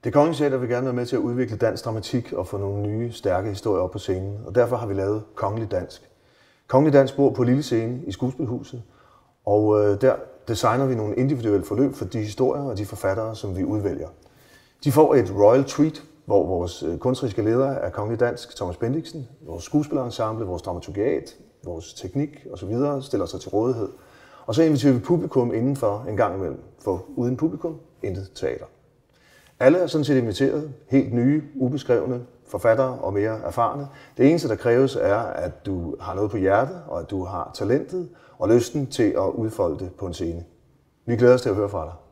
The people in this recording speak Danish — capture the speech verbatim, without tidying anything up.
Det Kongelige Teater vil gerne være med til at udvikle dansk dramatik og få nogle nye, stærke historier op på scenen, og derfor har vi lavet Kongelig Dansk. Kongelig Dansk bor på lille scene i Skuespilhuset, og øh, der designer vi nogle individuelle forløb for de historier og de forfattere, som vi udvælger. De får et royal treat, hvor vores kunstneriske leder er Kongelig Dansk, Thomas Bendiksen, vores skuespillerensemble, vores dramaturgiat, vores teknik osv. stiller sig til rådighed. Og så inviterer vi publikum indenfor en gang imellem, for uden publikum, intet teater. Alle er sådan set inviteret, helt nye, ubeskrevne forfattere og mere erfarne. Det eneste, der kræves, er, at du har noget på hjertet, og at du har talentet og lysten til at udfolde det på en scene. Vi glæder os til at høre fra dig.